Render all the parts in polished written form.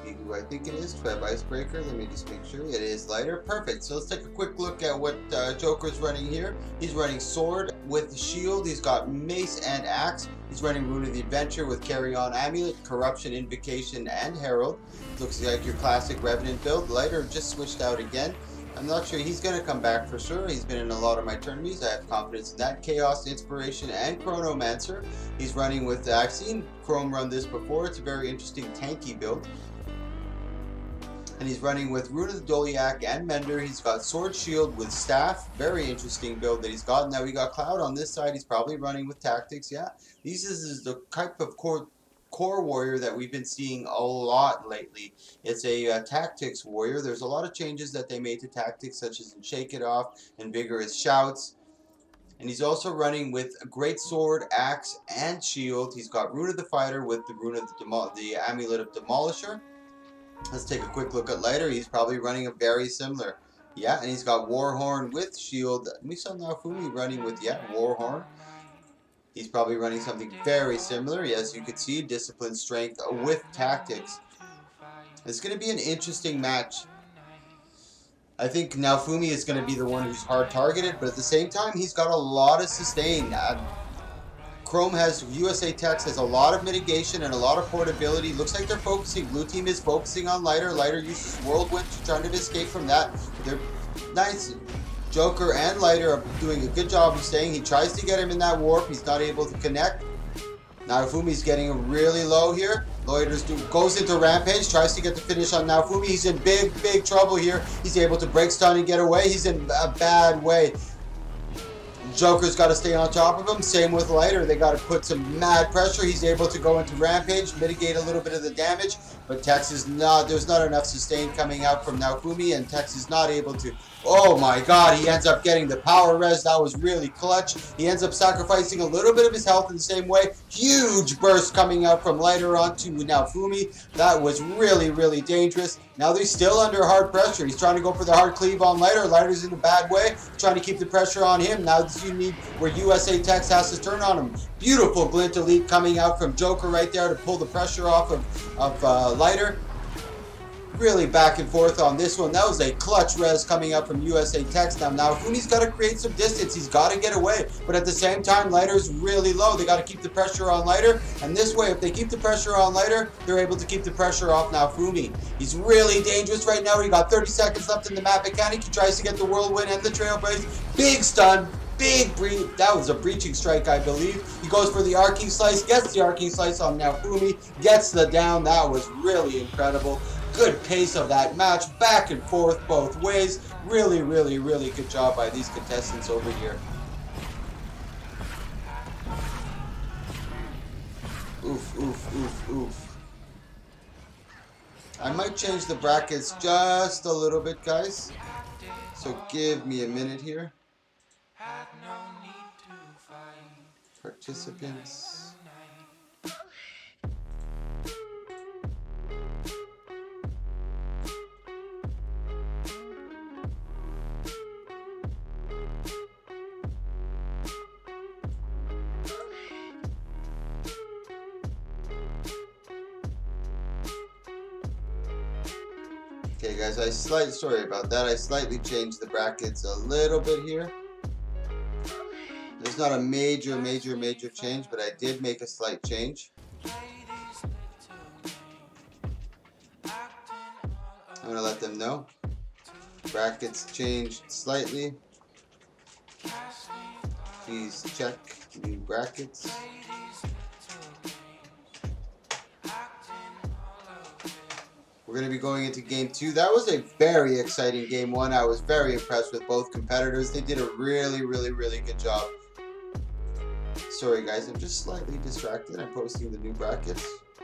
who I think it is. Tweb Icebreaker. Let me just make sure. It is lighter. Perfect. So let's take a quick look at what Joker's running here. He's running Sword with Shield. He's got Mace and Axe. He's running Rune of the Adventure with Carry On Amulet, Corruption, Invocation, and Herald. Looks like your classic Revenant build. Lighter just switched out again. I'm not sure he's going to come back for sure. He's been in a lot of my tourneys. I have confidence in that. Chaos, Inspiration, and Chronomancer. He's running with, I've seen Chrome run this before. It's a very interesting tanky build. And he's running with Rune of the Doliac and Mender. He's got Sword Shield with Staff. Very interesting build that he's got. Now we got Cloud on this side. He's probably running with Tactics. Yeah, this is the type of core warrior that we've been seeing a lot lately. It's a tactics warrior. There's a lot of changes that they made to tactics, such as in Shake It Off and Vigorous Shouts. And he's also running with a Great Sword, Axe, and Shield. He's got Rune of the Fighter with the Rune of the Amulet of Demolisher. Let's take a quick look at lighter. He's probably running a very similar. Yeah, and he's got Warhorn with Shield. We saw Naofumi running with, yeah, Warhorn. He's probably running something very similar. Yes, you could see Discipline, Strength with Tactics. It's going to be an interesting match. I think Naofumi is going to be the one who's hard targeted, but at the same time, he's got a lot of sustain. Chrome has, USA Tex has a lot of mitigation and a lot of portability. Looks like they're focusing, blue team is focusing on lighter. Lighter uses Whirlwind to try to escape from that. They're nice. Joker and Lighter are doing a good job of staying. He tries to get him in that warp. He's not able to connect. Naofumi's getting really low here. Loiters goes into Rampage, tries to get the finish on Naofumi. He's in big trouble here. He's able to break stun and get away. He's in a bad way. Joker's got to stay on top of him. Same with Lighter. They got to put some mad pressure. He's able to go into Rampage, mitigate a little bit of the damage. But Tex is not, there's not enough sustain coming out from Naofumi, and Tex is not able to. Oh my god, he ends up getting the power res. That was really clutch. He ends up sacrificing a little bit of his health in the same way. Huge burst coming out from Lighter onto Naofumi. That was really dangerous. Now they're still under hard pressure. He's trying to go for the hard cleave on Lighter. Lighter's in a bad way, trying to keep the pressure on him. Now this you need where USA Tex has to turn on him. Beautiful glint elite coming out from Joker right there to pull the pressure off of Lighter. Really back and forth on this one. That was a clutch res coming up from USA Tex. Now Fumi's got to create some distance. He's got to get away. But at the same time, Lighter's really low. They got to keep the pressure on Lighter. And this way, if they keep the pressure on Lighter, they're able to keep the pressure off Naofumi. He's really dangerous right now. He got 30 seconds left in the map mechanic. He tries to get the Whirlwind and the Trailblaze. Big stun. Big breach. That was a breaching strike, I believe. He goes for the Arcing Slice. Gets the Arcing Slice on Naofumi. Gets the down. That was really incredible. Good pace of that match, back and forth both ways. Really good job by these contestants over here. Oof. I might change the brackets just a little bit, guys. So give me a minute here. Participants. Okay guys, sorry about that. I slightly changed the brackets a little bit here. There's not a major change, but I did make a slight change. I'm gonna let them know. Brackets changed slightly. Please check new brackets. We're going to be going into game 2. That was a very exciting game 1. I was very impressed with both competitors. They did a really good job. Sorry guys, I'm just slightly distracted. I'm posting the new brackets.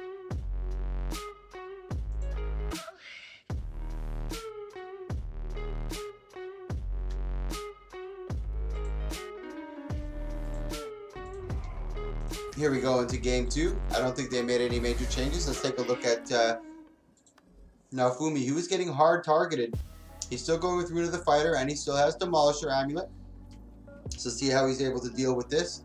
Here we go into game 2. I don't think they made any major changes. Let's take a look at Naofumi. He was getting hard targeted. He's still going with Rune of the Fighter, and he still has Demolisher Amulet. So see how he's able to deal with this.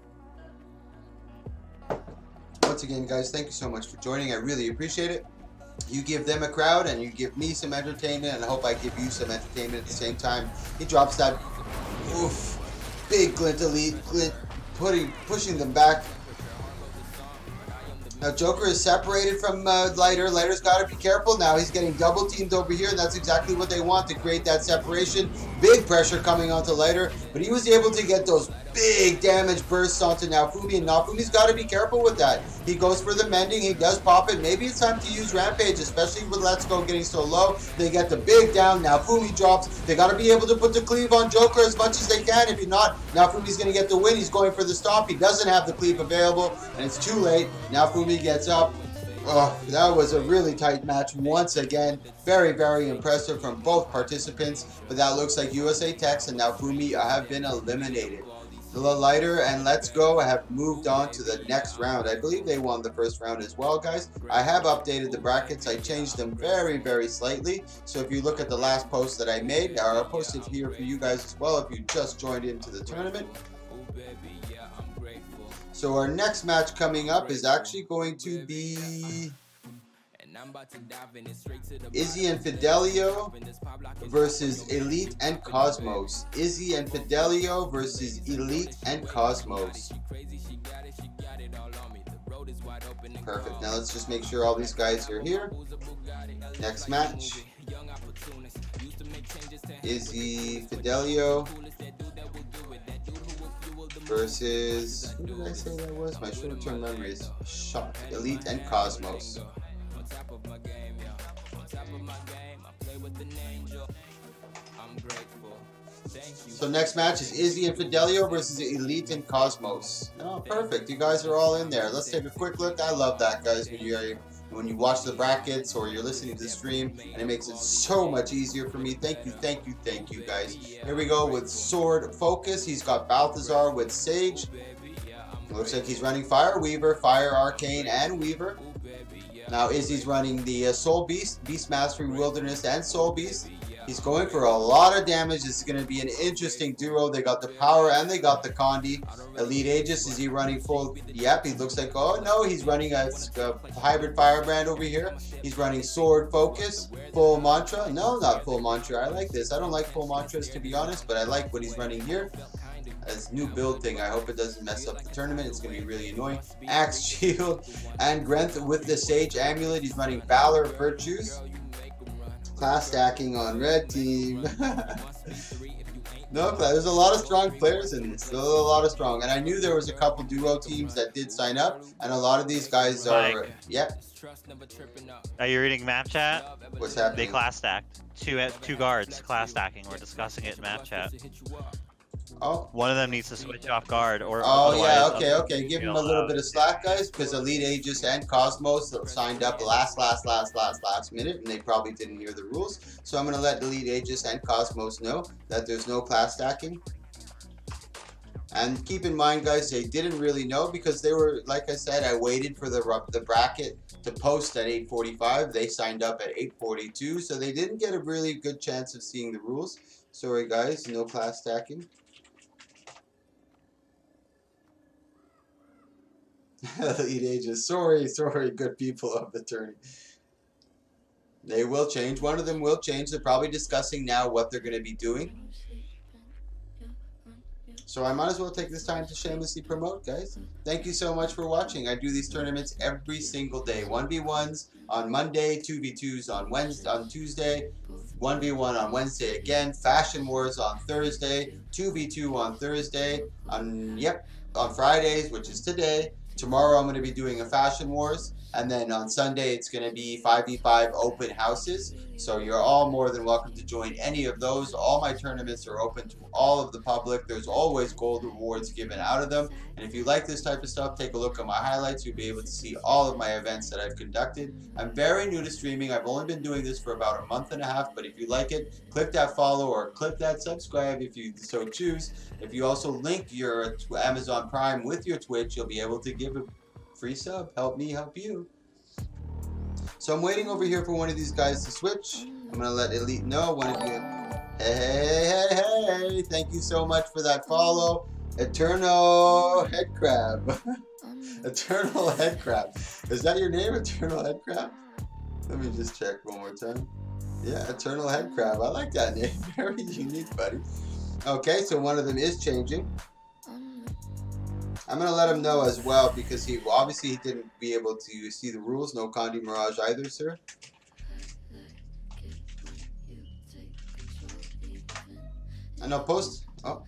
Once again, guys, thank you so much for joining. I really appreciate it. You give them a crowd and you give me some entertainment, and I hope I give you some entertainment at the same time. He drops that, oof, big glint elite, glint, pushing them back. Now Joker is separated from Lighter. Lighter's got to be careful now. He's getting double teamed over here, and that's exactly what they want, to create that separation. Big pressure coming onto Lighter, but he was able to get those big damage bursts onto Naofumi, and Naofumi's got to be careful with that. He goes for the mending. He does pop it. Maybe it's time to use Rampage, especially with Let's Go getting so low. They get the big down. Naofumi drops. They got to be able to put the cleave on Joker as much as they can. If not, Naofumi's going to get the win. He's going for the stop. He doesn't have the cleave available, and it's too late. Naofumi gets up. Oh, that was a really tight match once again. Very, very impressive from both participants. But that looks like USA Tex and Naofumi have been eliminated. The Lighter and Let's Go have moved on to the next round. I believe they won the first round as well, guys. I have updated the brackets. I changed them very, very slightly. So if you look at the last post that I made, I'll post it here for you guys as well if you just joined into the tournament. So our next match coming up is actually going to be Izzy and Fidelio versus Elite and Cosmos. Izzy and Fidelio versus Elite and Cosmos. Perfect. Now let's just make sure all these guys are here. Next match. Izzy Fidelio versus, who did I say that was? My short-term memory is shot. Elite and Cosmos. So next match is Izzy and Fidelio versus Elite and Cosmos. Oh, perfect. You guys are all in there. Let's take a quick look. I love that, guys, when you watch the brackets or you're listening to the stream, and it makes it so much easier for me. Thank you, thank you, thank you, guys. Here we go with Sword Focus. He's got Balthazar with Sage. It looks like he's running Fire Weaver, Fire Arcane, and Weaver. Now Izzy's running the Soul Beast, Beast Mastery, Wilderness, and Soul Beast. He's going for a lot of damage. This is going to be an interesting duo. They got the power and they got the Condi. Elite Aegis, is he running full? Yep, he looks like, oh no, he's running a hybrid firebrand over here. He's running Sword Focus, full mantra. No, not full mantra. I like this. I don't like full mantras, to be honest, but I like what he's running here. This new build thing, I hope it doesn't mess up the tournament. It's going to be really annoying. Axe Shield and Grenth with the Sage Amulet. He's running Valor Virtues. Class stacking on red team. No, there's a lot of strong players in this. Still a lot of strong. And I knew there was a couple duo teams that did sign up. And a lot of these guys are... Yep. Are you reading map chat? What's happening? They class stacked. Two guards class stacking. We're discussing it in map chat. Oh. One of them needs to switch off guard, or oh yeah, okay. Give him a little bit of slack, guys, because Elite Aegis and Cosmos signed up last minute, and they probably didn't hear the rules. So I'm gonna let Elite Aegis and Cosmos know that there's no class stacking. And keep in mind, guys, they didn't really know because they were, like I said, I waited for the bracket to post at 8:45. They signed up at 8:42, so they didn't get a really good chance of seeing the rules. Sorry, guys, no class stacking. Elite Aegis. Sorry, good people of the tourney. They will change. One of them will change. They're probably discussing now what they're going to be doing. So I might as well take this time to shamelessly promote, guys. Thank you so much for watching. I do these tournaments every single day. 1v1s on Monday, 2v2s on Wednesday, on Tuesday, 1v1 on Wednesday again, Fashion Wars on Thursday, 2v2 on Thursday, on Fridays, which is today. Tomorrow I'm going to be doing a Fashion Wars, and then on Sunday it's going to be 5v5 open houses. So you're all more than welcome to join any of those. All my tournaments are open to all of the public. There's always gold rewards given out of them. And if you like this type of stuff, take a look at my highlights. You'll be able to see all of my events that I've conducted. I'm very new to streaming. I've only been doing this for about a month and a half, but if you like it, click that follow or click that subscribe if you so choose. If you also link your Amazon Prime with your Twitch, you'll be able to give a free sub. Help me help you. So I'm waiting over here for one of these guys to switch. I'm going to let Elite know. One of you. Hey. Thank you so much for that follow. Eternal Head Crab. Eternal Head Crab. Is that your name, Eternal Head Crab? Let me just check one more time. Yeah, Eternal Head Crab. I like that name. Very unique, buddy. Okay, so one of them is changing. I'm gonna let him know as well because he obviously he didn't be able to see the rules. No Condi Mirage either, sir. I know post. Oh.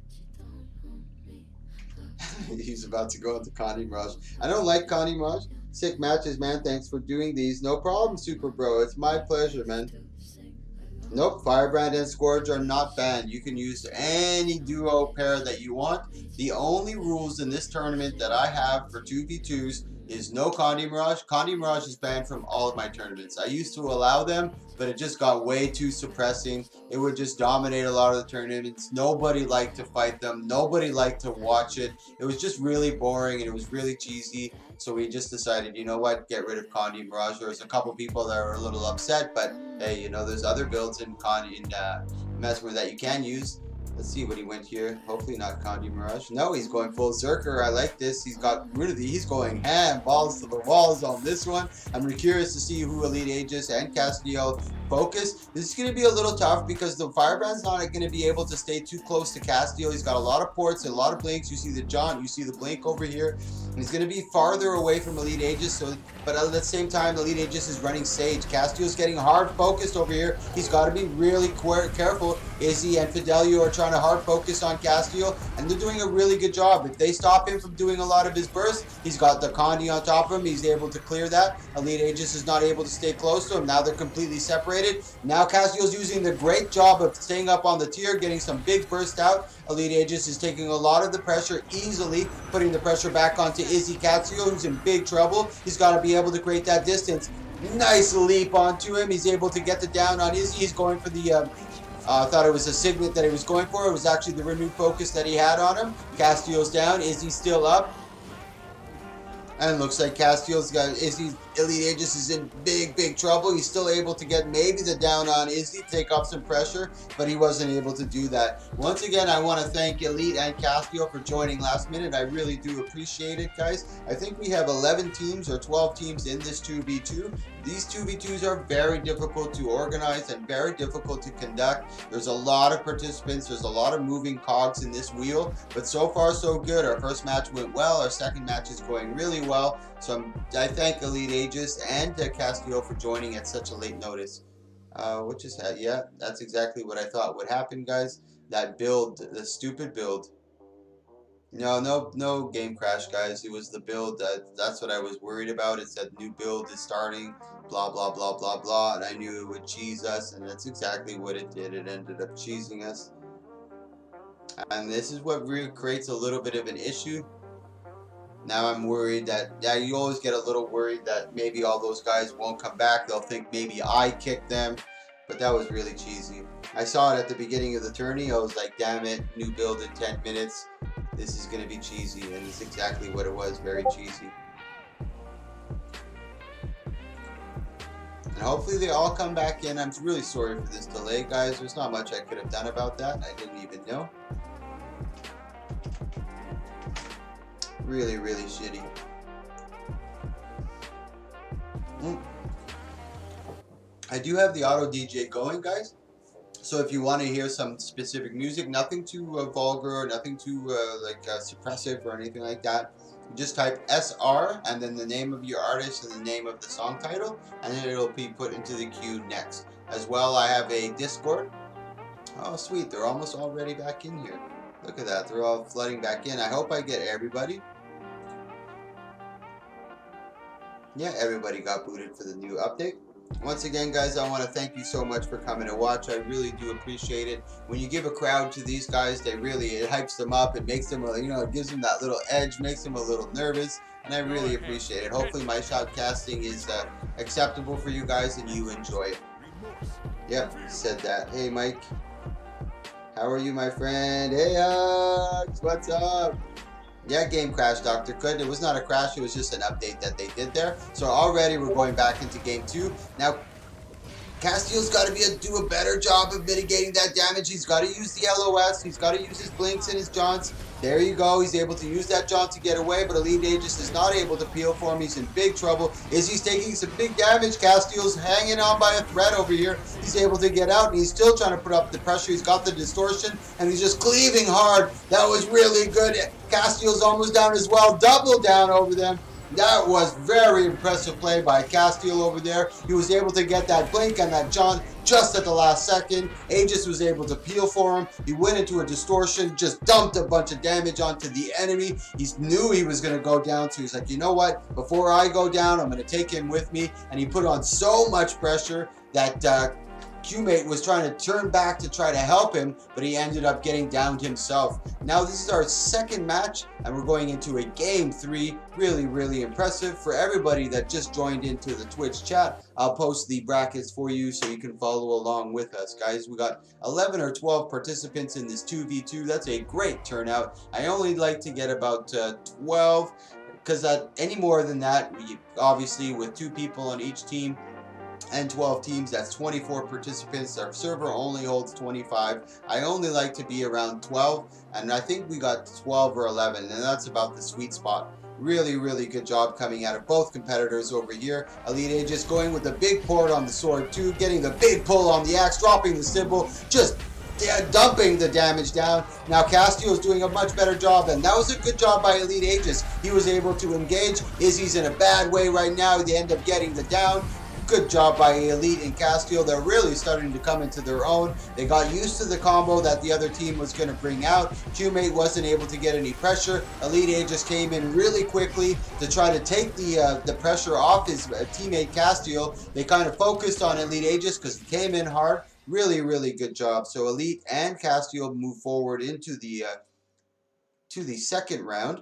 He's about to go into Condi Mirage. I don't like Condi Mirage. Sick matches, man. Thanks for doing these. No problem, Super Bro. It's my pleasure, man. Nope, Firebrand and Scourge are not banned. You can use any duo pair that you want. The only rules in this tournament that I have for 2v2s is no Condi Mirage. Condi Mirage is banned from all of my tournaments. I used to allow them, but it just got way too suppressing. It would just dominate a lot of the tournaments. Nobody liked to fight them. Nobody liked to watch it. It was just really boring and it was really cheesy. So we just decided, you know what, get rid of Condi Mirage. There was a couple people that were a little upset, but hey, you know, there's other builds in Mesmer that you can use. Let's see what he went here. Hopefully not Condi Mirage. No, he's going full Zerker. I like this. He's got rid of the. He's going ham, balls to the walls on this one. I'm curious to see who Elite Aegis and Castiel focus. This is going to be a little tough because the Firebrand's not going to be able to stay too close to Castiel. He's got a lot of ports and a lot of blinks. You see the jaunt. You see the blink over here. He's going to be farther away from Elite Aegis. So, but at the same time, Elite Aegis is running Sage. Castiel's getting hard focused over here. He's got to be really careful. Izzy and Fidelio are trying to hard focus on Castiel, and they're doing a really good job. If they stop him from doing a lot of his bursts, he's got the Condi on top of him. He's able to clear that. Elite Aegis is not able to stay close to him. Now they're completely separated. Now Castiel's using the great job of staying up on the tier, getting some big burst out. Elite Aegis is taking a lot of the pressure easily, putting the pressure back onto Izzy Castiel, who's in big trouble. He's got to be able to create that distance. Nice leap onto him. He's able to get the down on Izzy. He's going for the I thought it was a signet that he was going for. It was actually the renewed focus that he had on him. Castiel's down. Izzy's still up. And it looks like Castiel's got Izzy's Elite Aegis is in big trouble. He's still able to get maybe the down on Izzy, take off some pressure, but he wasn't able to do that. Once again, I want to thank Elite and Castiel for joining last minute. I really do appreciate it, guys. I think we have 11 teams or 12 teams in this 2v2. These 2v2s are very difficult to organize and very difficult to conduct. There's a lot of participants. There's a lot of moving cogs in this wheel, but so far so good. Our first match went well. Our second match is going really well. So I thank Elite Aegis and Castiel for joining at such a late notice. What just had? Yeah, that's exactly what I thought would happen, guys. That build, the stupid build. No game crash, guys. It was the build. That's what I was worried about. It said new build is starting, blah, blah, blah, blah, blah. And I knew it would cheese us, and that's exactly what it did. It ended up cheesing us. And this is what really creates a little bit of an issue. Now I'm worried that, yeah, you always get a little worried that maybe all those guys won't come back. They'll think maybe I kicked them. But that was really cheesy. I saw it at the beginning of the tourney. I was like, damn it, new build in 10 minutes. This is going to be cheesy. And it's exactly what it was, very cheesy. And hopefully they all come back in. I'm really sorry for this delay, guys. There's not much I could have done about that. I didn't even know. Really shitty. I do have the auto DJ going, guys. So if you want to hear some specific music, nothing too vulgar or nothing too suppressive or anything like that, just type SR and then the name of your artist and the name of the song title, and then it'll be put into the queue next. As well, I have a Discord. Oh, sweet. They're almost already back in here. Look at that. They're all flooding back in. I hope I get everybody. Yeah, everybody got booted for the new update. Once again, guys, I want to thank you so much for coming to watch. I really do appreciate it. When you give a crowd to these guys, it hypes them up. It makes them, it gives them that little edge, makes them a little nervous, and I really appreciate it. Hopefully my shoutcasting is acceptable for you guys and you enjoy it. Yep, said that. Hey, Mike. How are you, my friend? Hey, Hugs, what's up? Yeah, game crash, Dr. Good. It was not a crash, it was just an update that they did there. So already we're going back into game 2. Now, Castiel's got to do a better job of mitigating that damage. He's got to use the LOS. He's got to use his blinks and his jaunts. There you go. He's able to use that jaunt to get away, but Elite Aegis is not able to peel for him. He's in big trouble. He's taking some big damage. Castiel's hanging on by a thread over here. He's able to get out, and he's still trying to put up the pressure. He's got the distortion, and he's just cleaving hard. That was really good. Castiel's almost down as well. Double down over them. That was very impressive play by Castiel over there. He was able to get that blink and that jaunt just at the last second. Aegis was able to peel for him. He went into a distortion, just dumped a bunch of damage onto the enemy. He knew he was going to go down, so he's like, you know what? Before I go down, I'm going to take him with me. And he put on so much pressure that Q-Mate was trying to turn back to try to help him, but he ended up getting downed himself. Now this is our second match, and we're going into a game 3. Really, really impressive. For everybody that just joined into the Twitch chat, I'll post the brackets for you so you can follow along with us, guys. We got 11 or 12 participants in this 2v2. That's a great turnout. I only like to get about 12, because any more than that, obviously with 2 people on each team, and 12 teams, that's 24 participants. Our server only holds 25. I only like to be around 12, and I think we got 12 or 11, and that's about the sweet spot. Really, really good job coming out of both competitors over here. Elite Aegis going with the big port on the sword too, getting the big pull on the axe, dropping the symbol, just dumping the damage down. Now Castiel is doing a much better job, and that was a good job by Elite Aegis. He was able to engage. Izzy's in a bad way right now. They end up getting the down. Good job by Elite and Castiel. They're really starting to come into their own. They got used to the combo that the other team was going to bring out. Q-Mate wasn't able to get any pressure. Elite Aegis came in really quickly to try to take the pressure off his teammate Castiel. They kind of focused on Elite Aegis because he came in hard. Really, really good job. So Elite and Castiel move forward into the to the second round.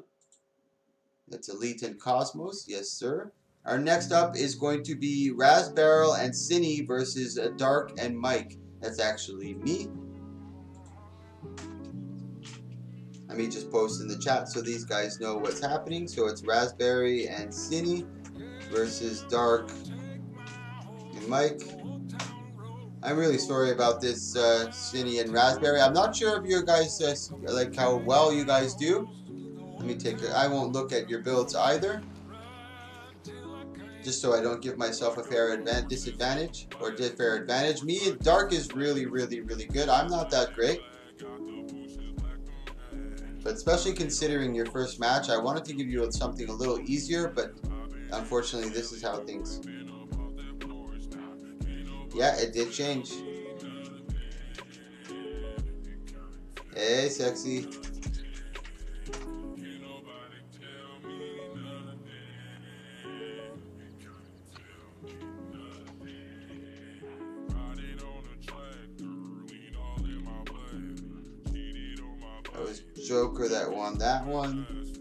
That's Elite and Cosmos. Yes, sir. Our next up is going to be Raspberry and Cine versus Dark and Mike. That's actually me. Let me just post in the chat so these guys know what's happening. So it's Raspberry and Cine versus Dark and Mike. I'm really sorry about this, Cine and Raspberry. I'm not sure if you guys like how well you guys do. Let me take it. I won't look at your builds either, just so I don't give myself a fair disadvantage or fair advantage. Me and Dark is really, really, really good. I'm not that great, but especially considering your first match, I wanted to give you something a little easier, but unfortunately this is how things. Yeah, it did change. Hey, sexy. That was Joker that won that one.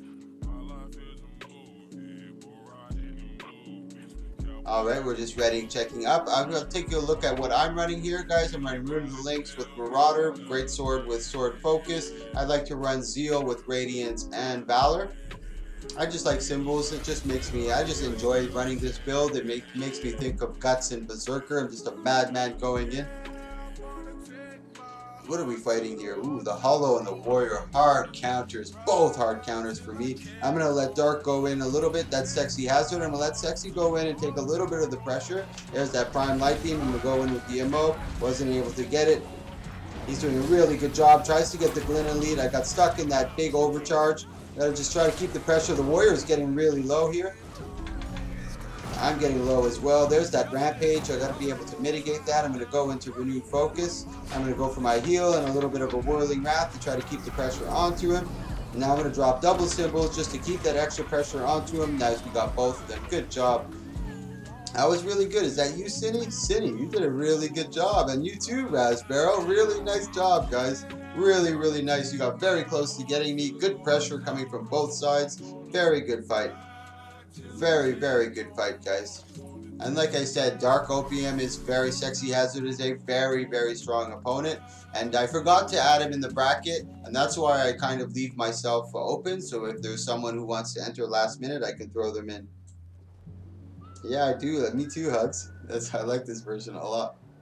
Alright, we're just ready, checking up. I'm going to take a look at what I'm running here, guys. I'm running Rune of the Links with Marauder, Great Sword with Sword Focus. I'd like to run Zeal with Radiance and Valor. I just like symbols. It just makes me, I just enjoy running this build. It makes me think of Guts and Berserker. I'm just a madman going in. What are we fighting here? Ooh, the Hollow and the Warrior. Hard counters. Both hard counters for me. I'm going to let Dark go in a little bit. That's Sexy Hazard. I'm going to let Sexy go in and take a little bit of the pressure. There's that Prime Light Beam. I'm going to go in with the MO. Wasn't able to get it. He's doing a really good job. Tries to get the Glenn lead. I got stuck in that big overcharge. Gotta just try to keep the pressure. The Warrior is getting really low here. I'm getting low as well. There's that Rampage. I got to be able to mitigate that. I'm going to go into Renewed Focus. I'm going to go for my heal and a little bit of a Whirling Wrath to try to keep the pressure onto him. And now I'm going to drop double symbols just to keep that extra pressure onto him. Now we got both of them. Good job. That was really good. Is that you, Cine? Cine, you did a really good job. And you too, Raspberry. Really nice job, guys. Really, really nice. You got very close to getting me. Good pressure coming from both sides. Very good fight. Very, very good fight, guys. And like I said, Dark Opium is very Sexy Hazard is a very, very strong opponent. And I forgot to add him in the bracket, and that's why I kind of leave myself open. So if there's someone who wants to enter last minute, I can throw them in. Yeah, I do. Me too, Hugs. I like this version a lot.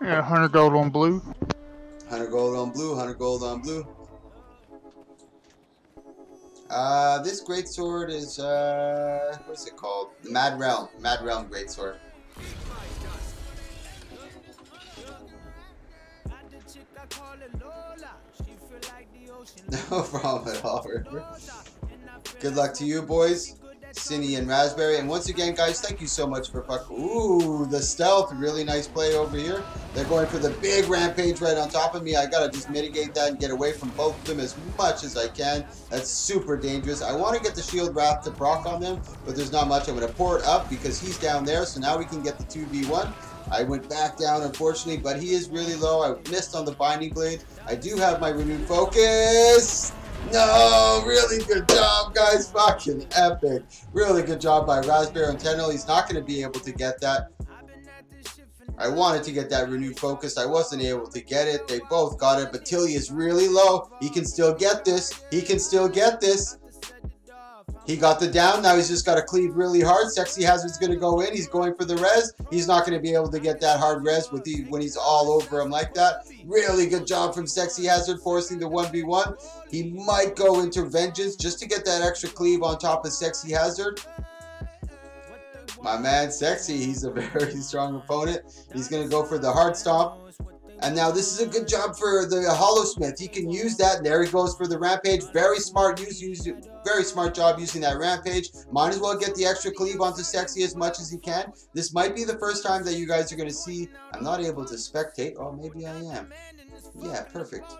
Yeah, 100 gold on blue. 100 gold on blue, 100 gold on blue. This greatsword is, what's it called? The Mad Realm. Mad Realm greatsword. No problem at all, River. Good luck to you, boys. Cinny and Raspberry. And once again, guys, thank you so much for fucking... Ooh, the stealth. Really nice play over here. They're going for the big rampage right on top of me. I gotta just mitigate that and get away from both of them as much as I can. That's super dangerous. I want to get the shield wrath to proc on them, but there's not much. I'm going to pour it up because he's down there, so now we can get the 2v1. I went back down, unfortunately, but he is really low. I missed on the binding blade. I do have my renewed focus. No, really good job, guys. Fucking epic. Really good job by Raspberry and Tenno. He's not going to be able to get that. I wanted to get that renewed focus. I wasn't able to get it. They both got it, but Tilly is really low. He can still get this. He can still get this. He got the down. Now he's just got to cleave really hard. Sexy Hazard's going to go in. He's going for the res. He's not going to be able to get that hard res with when he's all over him like that. Really good job from Sexy Hazard forcing the 1v1. He might go into Vengeance just to get that extra cleave on top of Sexy Hazard. My man Sexy, he's a very strong opponent. He's going to go for the hard stomp. And now this is a good job for the Hollowsmith. He can use that. And there he goes for the rampage. Very smart very smart job using that rampage. Might as well get the extra cleave onto Sexy as much as he can. This might be the first time that you guys are going to see. I'm not able to spectate. Oh, maybe I am. Yeah, perfect.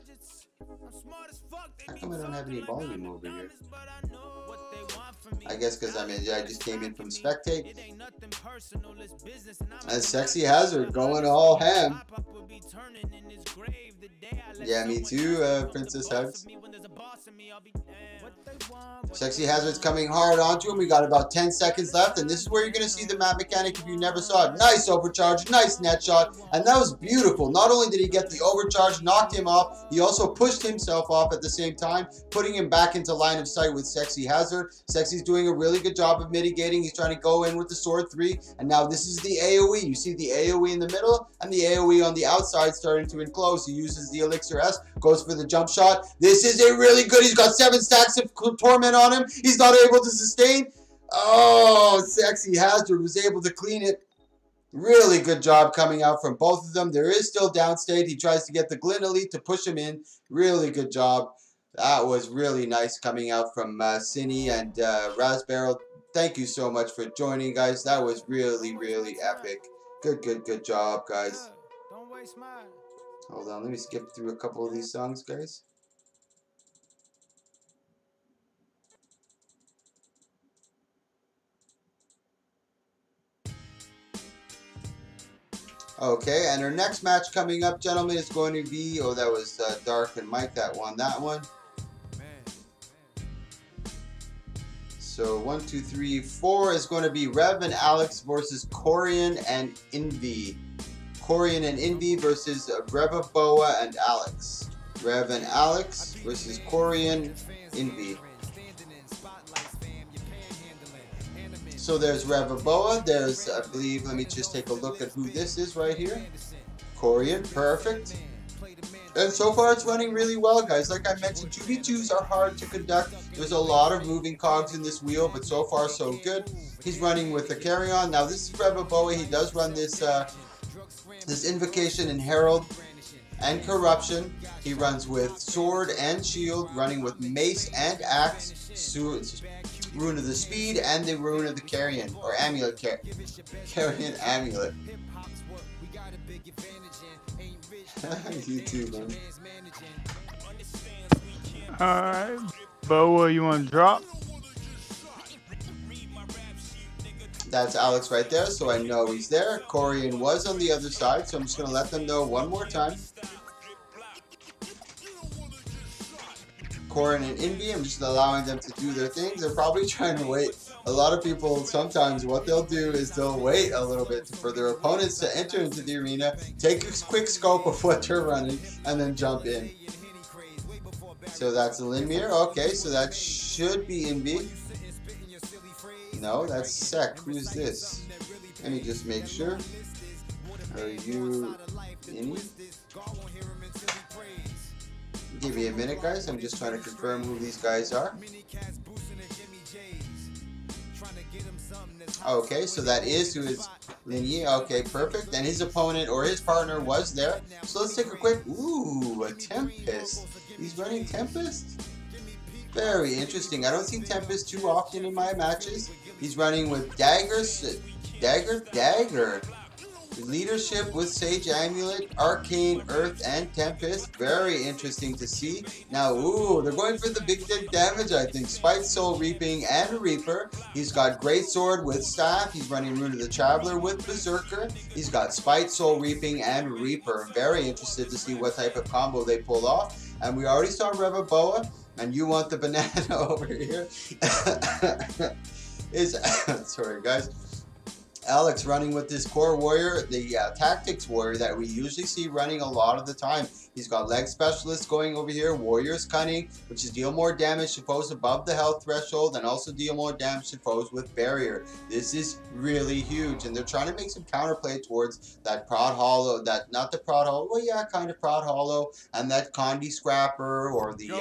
How come I don't have any volume over here? I guess because I just came in from spectate. And Sexy Hazard going all ham. Yeah, me too, Princess Hugs. Sexy Hazard's coming hard onto him. We got about 10 seconds left, and this is where you're going to see the map mechanic if you never saw it. Nice overcharge, nice net shot, and that was beautiful. Not only did he get the overcharge, knocked him off, he also pushed himself off at the same time, putting him back into line of sight with Sexy Hazard. Sexy's doing a really good job of mitigating. He's trying to go in with the sword 3, and now this is the AoE. You see the AoE in the middle, and the AoE on the outside starting to enclose. He uses the Elixir S, goes for the jump shot. This is a really good. He's got 7 stacks of torment on him. He's not able to sustain. Oh, Sexy Hazard was able to clean it. Really good job coming out from both of them. There is still downstate. He tries to get the Glint Elite to push him in. Really good job. That was really nice coming out from Cinny and Raspberry. Thank you so much for joining, guys. That was really, really epic. Good job, guys. Hold on, let me skip through a couple of these songs, guys. Okay, and our next match coming up, gentlemen, is going to be... Oh, that was Dark and Mike that won that one. So 1, 2, 3, 4 is going to be Rev and Alex versus Corian and Envy. Corian and Envy versus Boa and Alex. Rev and Alex versus Corian, Envy. So there's Boa. There's, I believe, let me just take a look at who this is right here. Corian, perfect. And so far it's running really well, guys. Like I mentioned, 2v2s are hard to conduct. There's a lot of moving cogs in this wheel, but so far so good. He's running with the carry-on. Now this is Boa. He does run this this Invocation and Herald and Corruption. He runs with Sword and Shield, running with Mace and Axe, Rune of the Speed, and the Rune of the Carrion, or Amulet, Carrion Amulet. You too, man. Alright, Boa, you want to drop? That's Alex right there, so I know he's there. Corian was on the other side, so I'm just going to let them know one more time. Corian and Envy, I'm just allowing them to do their things. They're probably trying to wait. A lot of people, sometimes what they'll do is they'll wait a little bit for their opponents to enter into the arena, take a quick scope of what they're running, and then jump in. So that's Linmir. Okay, so that should be Envy. No, that's Sek. Who's this? Let me just make sure. Are you in? Give me a minute, guys. I'm just trying to confirm who these guys are. Okay, so that is who is Linyi. Okay, perfect. And his opponent or his partner was there. So let's take a quick. Ooh, a Tempest. He's running Tempest? Very interesting. I don't see Tempest too often in my matches. He's running with Daggers. Dagger. Leadership with Sage Amulet, Arcane, Earth, and Tempest. Very interesting to see. Now, ooh, they're going for the big damage, I think. Spite, Soul Reaping, and Reaper. He's got Great Sword with Staff. He's running Rune of the Traveler with Berserker. He's got Spite, Soul Reaping, and Reaper. Very interested to see what type of combo they pull off. And we already saw Reva Boa, and you want the banana over here. Sorry, guys. Alex running with this core warrior, the tactics warrior that we usually see running a lot of the time. He's got leg specialist going over here, warrior's cunning, which is deal more damage to foes above the health threshold and also deal more damage to foes with barrier. This is really huge, and they're trying to make some counterplay towards that prod hollow, that not the prod hollow, well yeah, kind of prod hollow, and that Condi Scrapper or the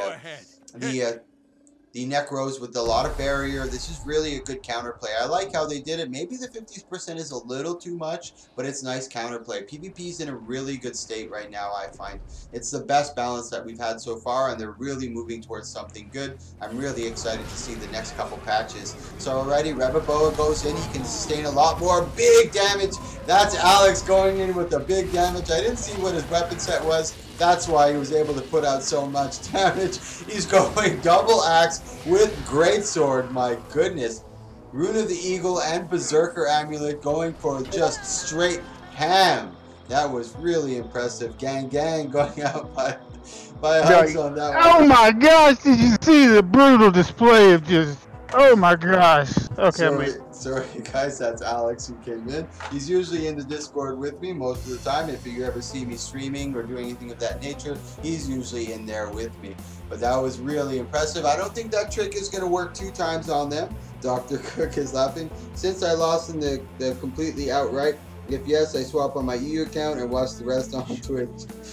Necros with a lot of barrier. This is really a good counterplay. I like how they did it. Maybe the 50% is a little too much, but it's nice counterplay. PvP is in a really good state right now, I find. It's the best balance that we've had so far, and they're really moving towards something good. I'm really excited to see the next couple patches. So already, Reva Boa goes in. He can sustain a lot more big damage. That's Alex going in with the big damage. I didn't see what his weapon set was. That's why he was able to put out so much damage. He's going double axe with greatsword. My goodness. Rune of the Eagle and Berserker Amulet going for just straight ham. That was really impressive. Gang going out by Alex on that one. Oh my gosh, did you see the brutal display of just... Oh my gosh. Okay, sorry guys, that's Alex who came in. He's usually in the Discord with me most of the time. If you ever see me streaming or doing anything of that nature, he's usually in there with me. But that was really impressive. I don't think that trick is going to work 2 times on them. Dr. Cook is laughing. Since I lost in the completely outright, if yes, I swap on my EU account and watch the rest on Twitch.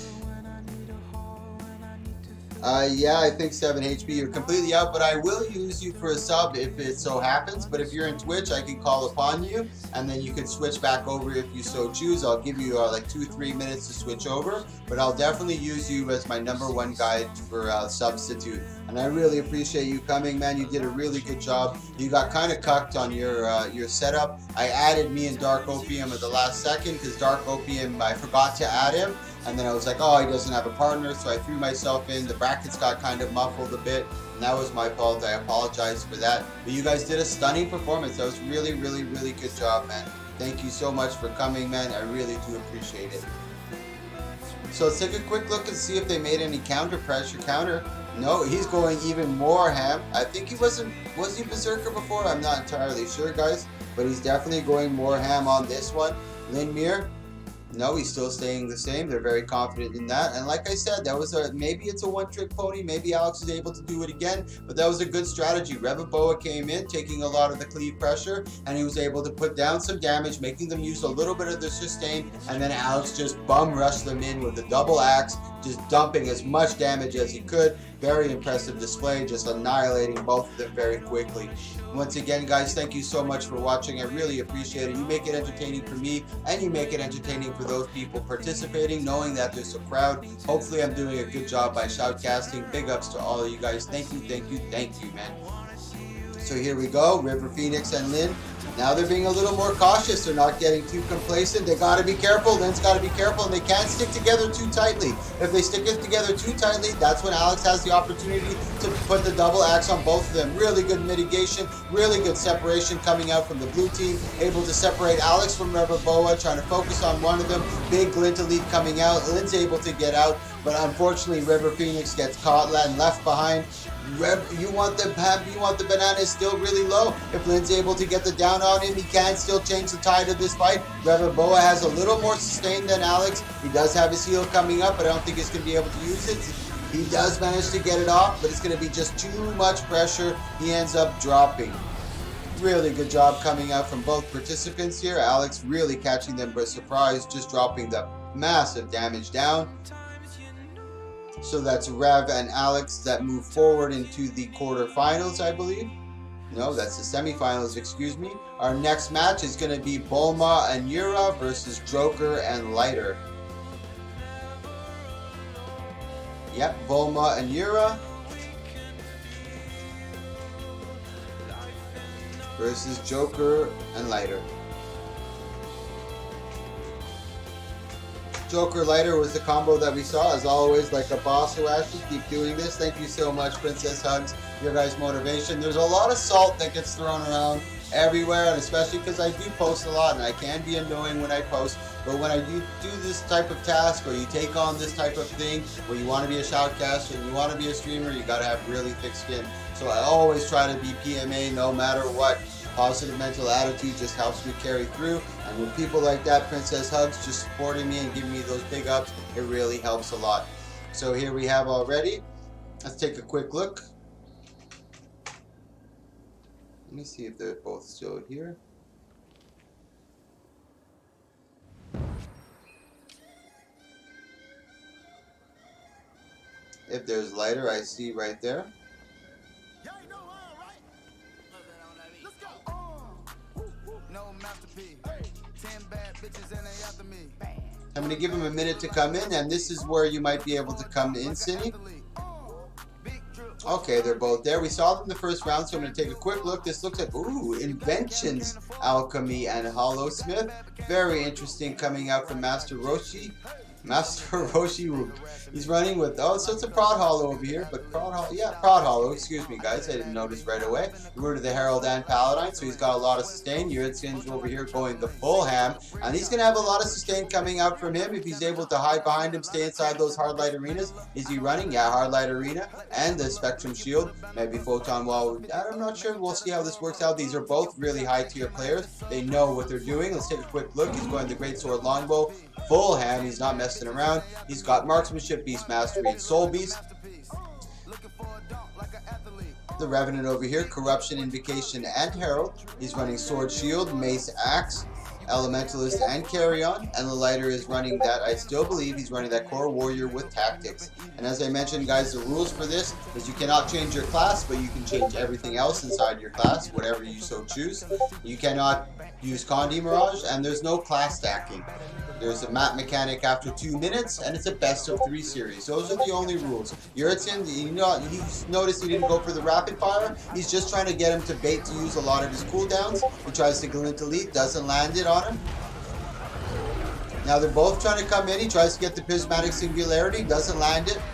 Yeah, I think 7 HP. You're completely out, but I will use you for a sub if it so happens. But if you're in Twitch, I can call upon you, and then you can switch back over if you so choose. I'll give you like 2-3 minutes to switch over, but I'll definitely use you as my #1 guide for substitute. And I really appreciate you coming, man. You did a really good job. You got kind of cucked on your setup. I added me and Dark Opium at the last second because Dark Opium, I forgot to add him. And then I was like, oh, he doesn't have a partner, so I threw myself in. The brackets got kind of muffled a bit, and that was my fault. I apologize for that. But you guys did a stunning performance. That was really, really, really good job, man. Thank you so much for coming, man. I really do appreciate it. So let's take a quick look and see if they made any counter. No, he's going even more ham. I think he was he Berserker before? I'm not entirely sure, guys. But he's definitely going more ham on this one. Linmir. No, he's still staying the same. They're very confident in that. And like I said, that was maybe it's a one-trick pony. Maybe Alex is able to do it again, but that was a good strategy. Reva Boa came in, taking a lot of the cleave pressure, and he was able to put down some damage, making them use a little bit of their sustain, and then Alex just bum rushed them in with a double axe, just dumping as much damage as he could. Very impressive display, just annihilating both of them very quickly. Once again, guys, thank you so much for watching. I really appreciate it. You make it entertaining for me, and you make it entertaining for those people participating, knowing that there's a crowd. Hopefully, I'm doing a good job by shoutcasting. Big ups to all of you guys. Thank you, man. So here we go, River Phoenix and Lynn. Now they're being a little more cautious. They're not getting too complacent. They got to be careful. Lynn's got to be careful, and they can't stick together too tightly. If they stick it together too tightly, that's when Alex has the opportunity to put the double axe on both of them. Really good mitigation, really good separation coming out from the blue team. Able to separate Alex from Reva Boa, trying to focus on one of them. Big glint elite coming out. Lynn's able to get out, but unfortunately River Phoenix gets caught and left behind. You want the banana is still really low. If Lynn's able to get the down on him, he can still change the tide of this fight. Reva Boa has a little more sustain than Alex. He does have his heal coming up, but I don't think he's going to be able to use it. He does manage to get it off, but it's going to be just too much pressure. He ends up dropping. Really good job coming out from both participants here. Alex really catching them by surprise, just dropping the massive damage down. So that's Rev and Alex that move forward into the quarterfinals, I believe. No, that's the semifinals, excuse me. Our next match is going to be Bulma and Yura versus Joker and Lighter. Yep, Bulma and Yura versus Joker and Lighter. Joker Lighter was the combo that we saw, as always, like a boss who actually keep doing this. Thank you so much, Princess Hugs, your guys' motivation. There's a lot of salt that gets thrown around everywhere, and especially because I do post a lot, and I can be annoying when I post, but when I do this type of task, or you take on this type of thing, where you want to be a shoutcaster and you want to be a streamer, you got to have really thick skin. So I always try to be PMA no matter what. Positive mental attitude just helps me carry through, and with people like that, Princess Hugs, just supporting me and giving me those big ups, it really helps a lot. So here we have already. Let's take a quick look. Let me see if they're both still here. If there's Lighter, I see right there. I'm going to give him a minute to come in, and this is where you might be able to come in, Cindy. Okay, they're both there. We saw them the first round, so I'm going to take a quick look. This looks like, ooh, Inventions, Alchemy, and Hollow Smith. Very interesting coming out from Master Roshi. Master Roshi, he's running with, oh, so it's a Prod Hollow over here, but Prod Hollow, excuse me guys, I didn't notice right away. We're to the Herald and Paladine, so he's got a lot of sustain. Yuritsu's over here going the full ham, and he's going to have a lot of sustain coming out from him if he's able to hide behind him, stay inside those hard light arenas. Is he running? Yeah, hard light arena, and the Spectrum Shield, maybe Photon Wall. I'm not sure, we'll see how this works out. These are both really high tier players. They know what they're doing. Let's take a quick look. He's going the Great Sword Longbow, full ham, he's not messing around. He's got Marksmanship, Beast Mastery, and Soul Beast. The Revenant over here, Corruption, Invocation, and Herald. He's running Sword Shield, Mace, Axe, Elementalist, and Carry On. And the Lighter is running that, I still believe he's running that Core Warrior with Tactics. And as I mentioned, guys, the rules for this is you cannot change your class, but you can change everything else inside your class, whatever you so choose. You cannot use Condi Mirage, and there's no class stacking. There's a map mechanic after 2 minutes, and it's a best of 3 series. Those are the only rules. Yuritsun, you know, he's noticed he didn't go for the rapid fire. He's just trying to get him to bait to use a lot of his cooldowns. He tries to glint elite, doesn't land it on him. Now they're both trying to come in. He tries to get the prismatic singularity, doesn't land it.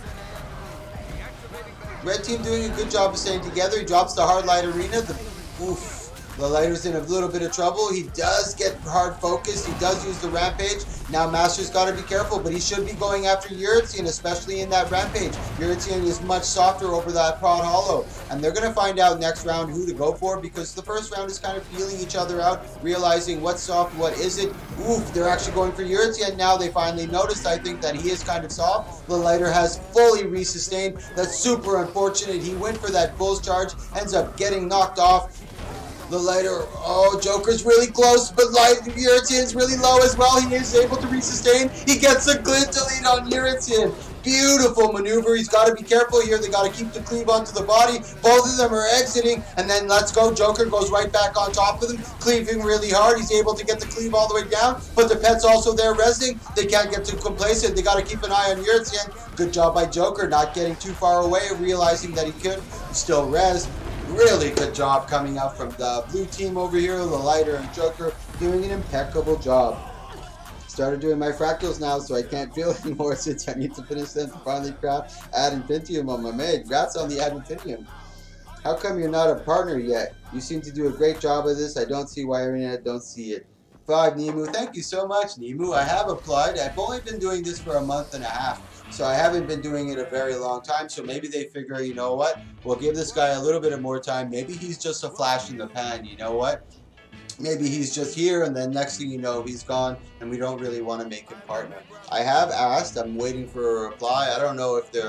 Red team doing a good job of staying together. He drops the hard light arena. The Lighter's in a little bit of trouble. He does get hard focus. He does use the Rampage. Now Master's got to be careful, but he should be going after Yuritsun, especially in that Rampage. Yuritsun is much softer over that Prod Hollow. And they're going to find out next round who to go for, because the first round is kind of feeling each other out, realizing what's soft, what isn't. Oof, they're actually going for Yuritsun. Now they finally noticed, I think, that he is kind of soft. The Lighter has fully resustained. That's super unfortunate. He went for that Bull's Charge, ends up getting knocked off. The Lighter, oh, Joker's really close, but Yuritsun's really low as well. He is able to resustain. He gets a glint delete on Yuritsun. Beautiful maneuver. He's got to be careful here. They got to keep the cleave onto the body. Both of them are exiting, and then let's go. Joker goes right back on top of them, cleaving really hard. He's able to get the cleave all the way down, but the pet's also there resting. They can't get too complacent. They got to keep an eye on Yuritsun. Good job by Joker, not getting too far away, realizing that he could still res. Really good job coming out from the blue team over here. The Lighter and Joker doing an impeccable job. Started doing my fractals now, so I can't feel anymore since I need to finish them to finally craft Ad Infinitum on my maid. Congrats on the Ad Infinitum. How come you're not a partner yet? You seem to do a great job of this. I don't see why I don't see it. 5 Nemu. Thank you so much, Nemu. I have applied. I've only been doing this for a month and a half. So I haven't been doing it a very long time, so maybe they figure, you know what, we'll give this guy a little bit of more time. Maybe he's just a flash in the pan, you know what? Maybe he's just here, and then next thing you know, he's gone, and we don't really want to make him partner. I have asked, I'm waiting for a reply. I don't know if the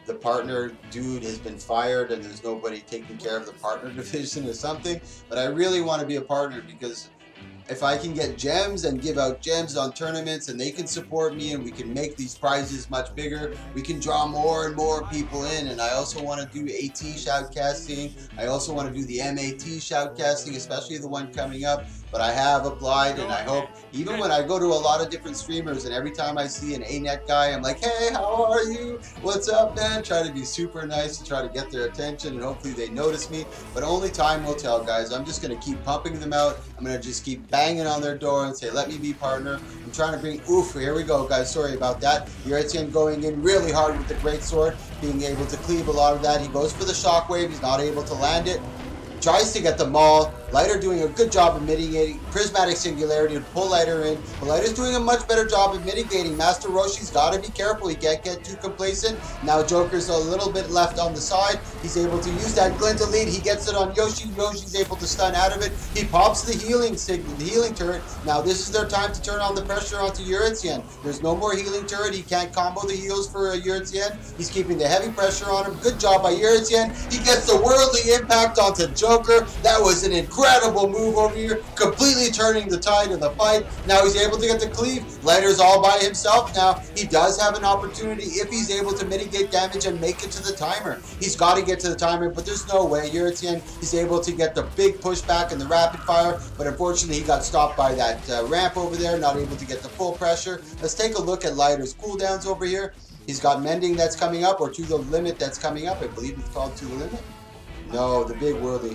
the partner dude has been fired and there's nobody taking care of the partner division or something. But I really want to be a partner because if I can get gems and give out gems on tournaments and they can support me and we can make these prizes much bigger, we can draw more and more people in. And I also want to do AT shoutcasting. I also want to do the MAT shoutcasting, especially the one coming up. But I have applied, and I hope, even when I go to a lot of different streamers and every time I see an A-net guy, I'm like, hey, how are you? What's up, man? Try to be super nice to try to get their attention, and hopefully they notice me. But only time will tell, guys. I'm just going to keep pumping them out. I'm going to just keep banging on their door and say, let me be partner. I'm trying to bring, oof, here we go, guys. Sorry about that. Eurytion going in really hard with the great sword, being able to cleave a lot of that. He goes for the shockwave. He's not able to land it. Tries to get the maul. Lighter doing a good job of mitigating. Prismatic Singularity to pull Lighter in. But Lighter's doing a much better job of mitigating. Master Roshi's got to be careful. He can't get too complacent. Now Joker's a little bit left on the side. He's able to use that glint elite. He gets it on Yoshi. Yoshi's able to stun out of it. He pops the healing signal, the healing turret. Now this is their time to turn on the pressure onto Eurytion. There's no more healing turret. He can't combo the heals for Eurytion. He's keeping the heavy pressure on him. Good job by Eurytion. He gets the worldly impact onto Joker. That was an incredible move over here, completely turning the tide of the fight. Now he's able to get the cleave. Lighter's all by himself now. He does have an opportunity if he's able to mitigate damage and make it to the timer. He's got to get to the timer, but there's no way. Eurytion is able to get the big pushback and the rapid fire, but unfortunately he got stopped by that ramp over there, not able to get the full pressure. Let's take a look at Lighter's cooldowns over here. He's got Mending that's coming up, or To the Limit that's coming up. I believe it's called To the Limit. No, the big worldly.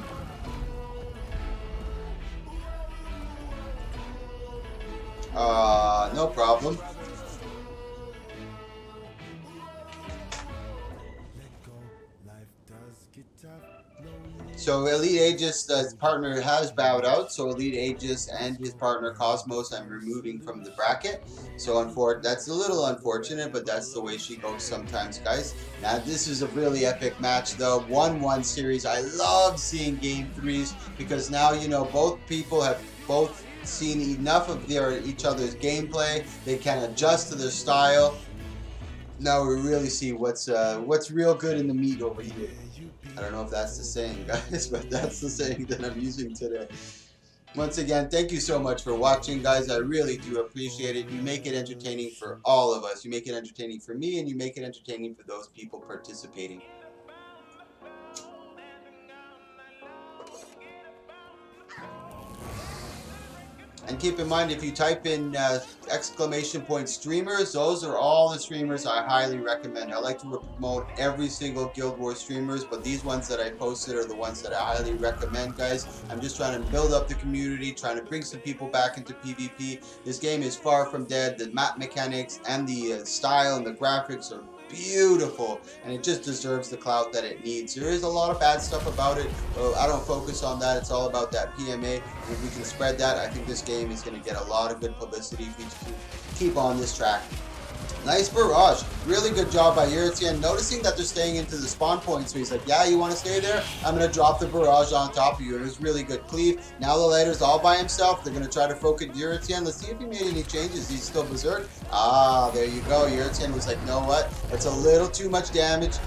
No problem. So Elite Aegis, his partner has bowed out, so Elite Aegis and his partner Cosmos I'm removing from the bracket. So that's a little unfortunate, but that's the way she goes sometimes, guys. Now this is a really epic match though, 1-1 series. I love seeing game 3s because now, you know, both people have seen enough of each other's gameplay. They can adjust to their style. Now we really see what's real good in the meat over here. I don't know if that's the saying, guys, but that's the saying that I'm using today. Once again, thank you so much for watching, guys. I really do appreciate it. You make it entertaining for all of us. You make it entertaining for me, and you make it entertaining for those people participating. And keep in mind, if you type in ! streamers, those are all the streamers I highly recommend. I like to promote every single Guild Wars streamers, but these ones that I posted are the ones that I highly recommend, guys. I'm just trying to build up the community, trying to bring some people back into PvP. This game is far from dead. The map mechanics and the style and the graphics are beautiful, and it just deserves the clout that it needs. There is a lot of bad stuff about it, but I don't focus on that. It's all about that PMA, and if we can spread that, I think this game is going to get a lot of good publicity if we just keep on this track. Nice barrage. Really good job by Eurytion, noticing that they're staying into the spawn point. So he's like, yeah, you want to stay there? I'm going to drop the barrage on top of you. It was really good cleave. Now the Lighter's all by himself. They're going to try to focus Eurytion. Let's see if he made any changes. He's still berserk. Ah, there you go. Eurytion was like, you know what? It's a little too much damage.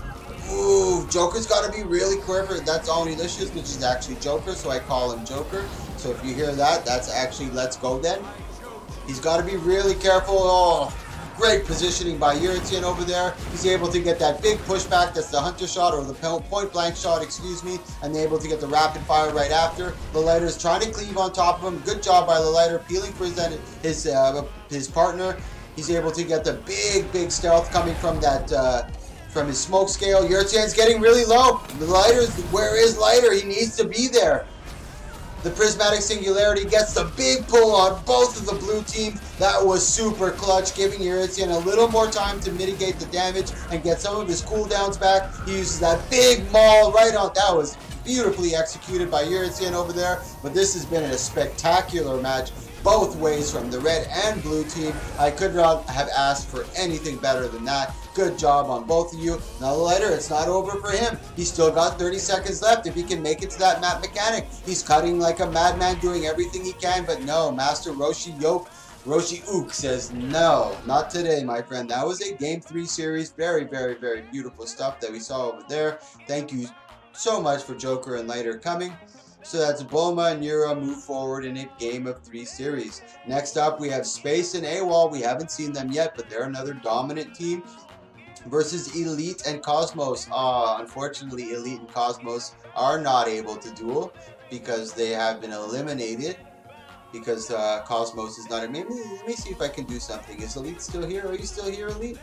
Ooh, Joker's got to be really careful. That's Onilicious, which is actually Joker, so I call him Joker. So if you hear that, that's actually Let's Go then. He's got to be really careful. Oh, great positioning by Eurytion over there. He's able to get that big pushback. That's the hunter shot, or the point blank shot, excuse me. And they're able to get the rapid fire right after. The Lighter's trying to cleave on top of him. Good job by the Lighter, peeling for his partner. He's able to get the big stealth coming from that from his smoke scale. Eurytion's getting really low. The Lighter's, where is Lighter? He needs to be there. The Prismatic Singularity gets the big pull on both of the blue teams. That was super clutch, giving Eurytion a little more time to mitigate the damage and get some of his cooldowns back. He uses that big maul right on. That was beautifully executed by Eurytion over there. But this has been a spectacular match, both ways from the red and blue team. I could not have asked for anything better than that. Good job on both of you. Now the Lighter, it's not over for him. He's still got 30 seconds left if he can make it to that map mechanic. He's cutting like a madman, doing everything he can, but no, Master Roshi Yoke Roshi Ook says, no, not today, my friend. That was a Game 3 series. Very, very, very beautiful stuff that we saw over there. Thank you so much for Joker and Lighter coming. So that's Bulma and Yura move forward in a Game of 3 series. Next up, we have Space and AWOL. We haven't seen them yet, but they're another dominant team versus Elite and Cosmos. Unfortunately, Elite and Cosmos are not able to duel because they have been eliminated. Because Cosmos is not. Maybe let me see if I can do something. Is Elite still here? Are you still here, Elite?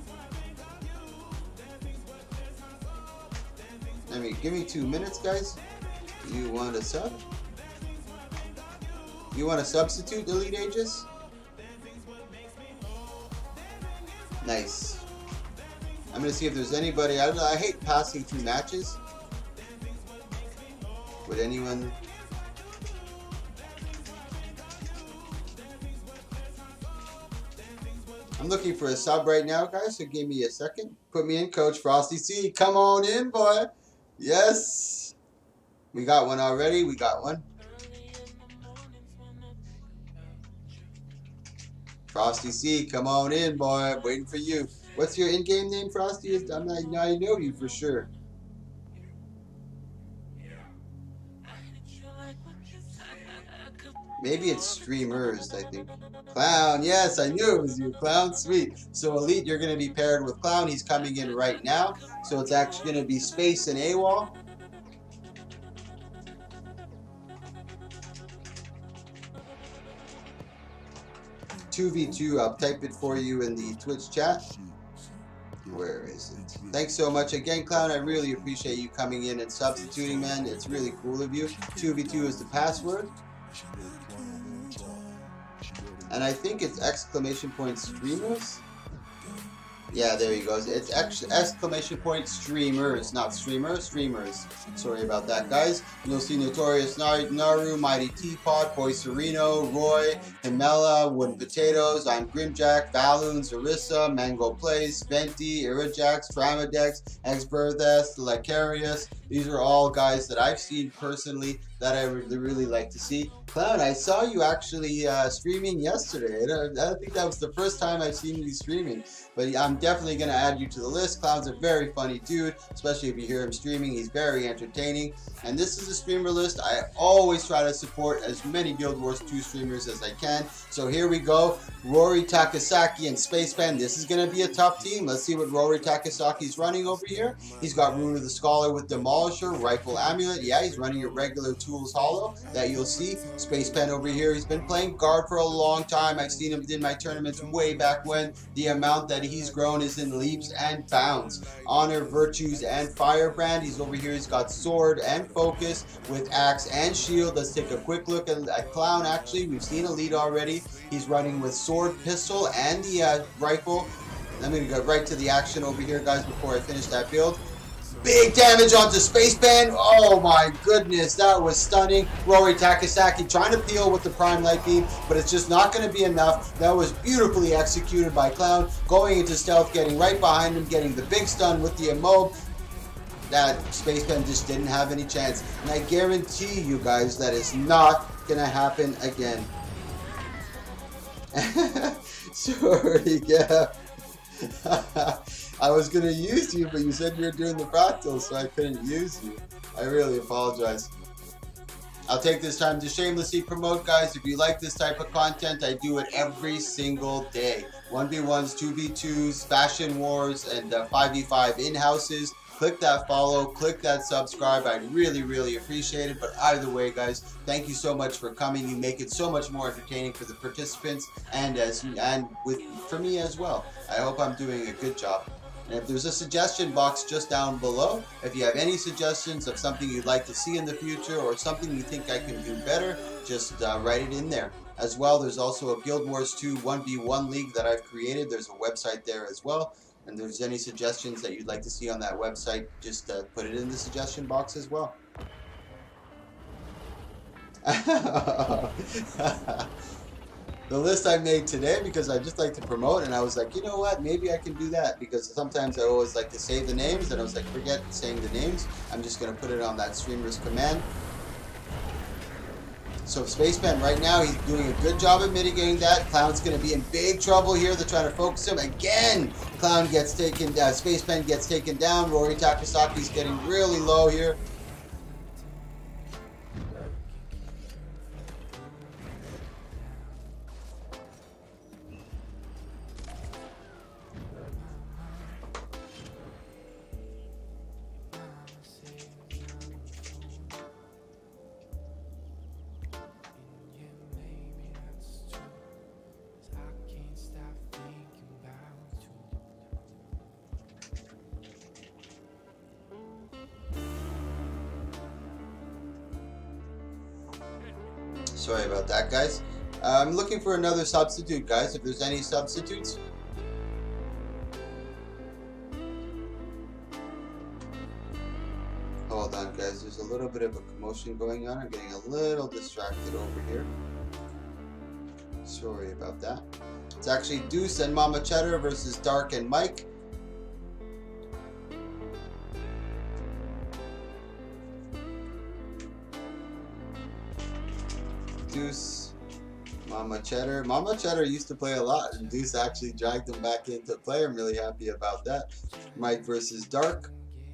Give me 2 minutes, guys. You want a sub? You want to substitute Elite Aegis? Nice. I'm gonna see if there's anybody. I don't know. I hate passing through matches. Would anyone? I'm looking for a sub right now, guys, so give me a second. Put me in, Coach Frosty C. Come on in, boy. Yes. We got one already. We got one. Frosty C, come on in, boy. I'm waiting for you. What's your in-game name, Frosty? I know you for sure. Maybe it's streamers, I think. Clown, yes, I knew it was you, Clown. Sweet. So Elite, you're going to be paired with Clown. He's coming in right now. So it's actually going to be Space and AWOL. $2v2, I'll type it for you in the Twitch chat. Where is it? Thanks so much again, Clown. I really appreciate you coming in and substituting, man. It's really cool of you. 2v2 is the password. And I think it's exclamation point streamers. Yeah, there you go. It's exclamation point streamers, not streamer, streamers. Sorry about that, guys. You'll see Notorious Naru, Mighty Teapot, Boy Sereno, Roy, Himela, Wooden Potatoes, I'm Grimjack, Valoon, Zarissa, Mango Plays, Venti, Irajax, Tramadex, Exbertheth, Licarius. These are all guys that I've seen personally that I really like to see. Clown, I saw you actually streaming yesterday. I think that was the first time I've seen you streaming. But I'm definitely going to add you to the list. Clown's a very funny dude, especially if you hear him streaming. He's very entertaining. And this is a streamer list. I always try to support as many Guild Wars 2 streamers as I can. So here we go. Rory Takasaki and Spaceman. This is going to be a tough team. Let's see what Rory Takasaki's running over here. He's got Rune of the Scholar with Demolisher, Rifle Amulet. Yeah, he's running a regular Tools Hollow that you'll see. Spaceman over here. He's been playing guard for a long time. I've seen him in my tournaments way back when. The amount that he's grown is in leaps and bounds. Honor, Virtues, and Firebrand. He's over here. He's got Sword and Focus with Axe and Shield. Let's take a quick look at Clown. Actually, we've seen a lead already. He's running with Sword, Pistol, and the Rifle. I'm going to go right to the action over here, guys, before I finish that build. Big damage onto Spaceman. Oh my goodness, that was stunning. Rory Takasaki trying to peel with the Prime Light Beam, but it's just not going to be enough. That was beautifully executed by Clown. Going into stealth, getting right behind him, getting the big stun with the Immob. That Spaceman just didn't have any chance. And I guarantee you guys that is not going to happen again. Sorry, yeah. I was going to use you, but you said you were doing the fractals, so I couldn't use you. I really apologize. I'll take this time to shamelessly promote, guys. If you like this type of content, I do it every single day. 1v1s, 2v2s, Fashion Wars, and 5v5 in-houses. Click that follow, click that subscribe. I really, really appreciate it. But either way, guys, thank you so much for coming. You make it so much more entertaining for the participants and for me as well. I hope I'm doing a good job. And if there's a suggestion box just down below, if you have any suggestions of something you'd like to see in the future or something you think I can do better, just write it in there. As well, there's also a Guild Wars 2 1v1 league that I've created. There's a website there as well. And if there's any suggestions that you'd like to see on that website, just put it in the suggestion box as well. The list I made today because I just like to promote, and I was like, you know what, maybe I can do that because sometimes I always like to say the names, and I was like, forget saying the names. I'm just going to put it on that streamer's command. So Spaceman right now, he's doing a good job of mitigating that. Clown's going to be in big trouble here. They're trying to focus him. Again, Clown gets taken down. Spaceman gets taken down. Rory Takasaki's getting really low here. Sorry about that, guys. I'm looking for another substitute, guys, if there's any substitutes. Hold on, guys. There's a little bit of a commotion going on. I'm getting a little distracted over here. Sorry about that. It's actually Deuce and Mama Cheddar versus Dark and Mike. Deuce, Mama Cheddar. Mama Cheddar used to play a lot, and Deuce actually dragged him back into play. I'm really happy about that. Mike versus Dark.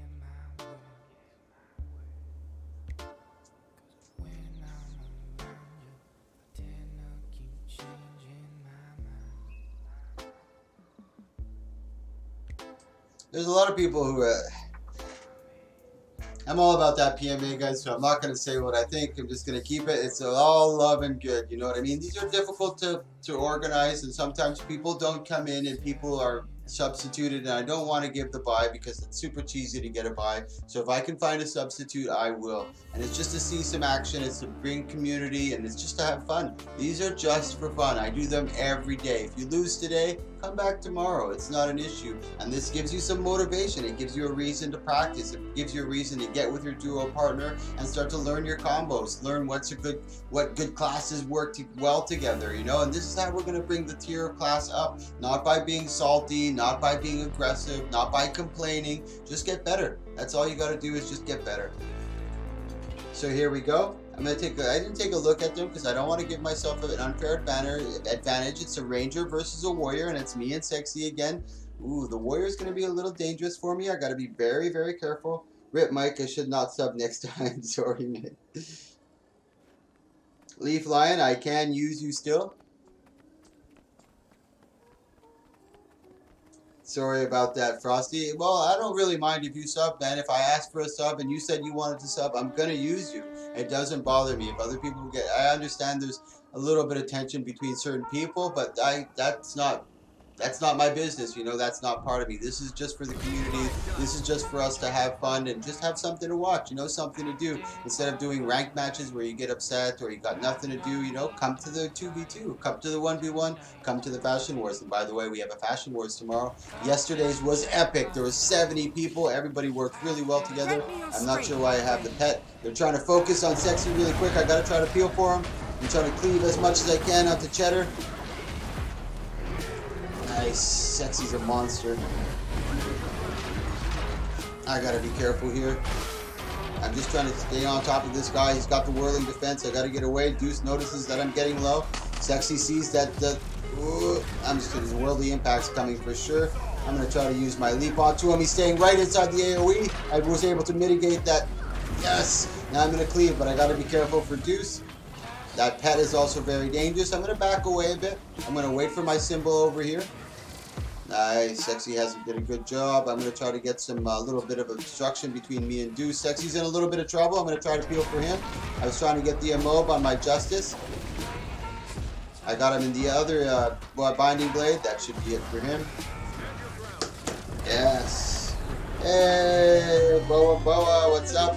There's a lot of people who I'm all about that PMA, guys, so I'm not going to say what I think. I'm just going to keep it. It's all love and good, you know what I mean? These are difficult to organize, and sometimes people don't come in and people are substituted, and I don't want to give the buy because it's super cheesy to get a buy. So if I can find a substitute, I will. And it's just to see some action, it's to bring community, and it's just to have fun. These are just for fun. I do them every day. If you lose today, come back tomorrow. It's not an issue. And this gives you some motivation. It gives you a reason to practice. It gives you a reason to get with your duo partner and start to learn your combos. Learn what good classes work well together, you know? And this is how we're going to bring the tier of class up. Not by being salty, not by being aggressive, not by complaining. Just get better. That's all you got to do is just get better. So here we go. I didn't take a look at them because I don't want to give myself an unfair advantage. It's a Ranger versus a Warrior, and it's me and Sexy again. Ooh, the Warrior's going to be a little dangerous for me. I got to be very, very careful. Rip Mike, I should not sub next time. Sorry, man. Leaf Lion, I can use you still. Sorry about that, Frosty. Well, I don't really mind if you sub, man. If I ask for a sub and you said you wanted to sub, I'm going to use you. It doesn't bother me. If other people get... I understand there's a little bit of tension between certain people, but that's not my business, you know. That's not part of me. This is just for the community. This is just for us to have fun and just have something to watch, you know, something to do. Instead of doing ranked matches where you get upset or you got nothing to do, you know, come to the 2v2, come to the 1v1, come to the Fashion Wars. And by the way, we have a Fashion Wars tomorrow. Yesterday's was epic. There was 70 people. Everybody worked really well together. I'm not sure why I have the pet. They're trying to focus on Sexy really quick. I got to try to peel for him. I'm trying to cleave as much as I can onto Cheddar. Nice. Sexy's a monster. I gotta be careful here. I'm just trying to stay on top of this guy. He's got the whirling defense. I gotta get away. Deuce notices that I'm getting low. Sexy sees that I'm just gonna worldly impact's coming for sure. I'm gonna try to use my leap onto him. He's staying right inside the AoE. I was able to mitigate that. Yes. Now I'm gonna cleave, but I gotta be careful for Deuce. That pet is also very dangerous. I'm gonna back away a bit. I'm gonna wait for my symbol over here. Nice. Sexy did a good job. I'm going to try to get some little bit of obstruction between me and Deuce. Sexy's in a little bit of trouble. I'm going to try to peel for him. I was trying to get the mob on my Justice. I got him in the other Binding Blade. That should be it for him. Yes. Hey, Boa, what's up?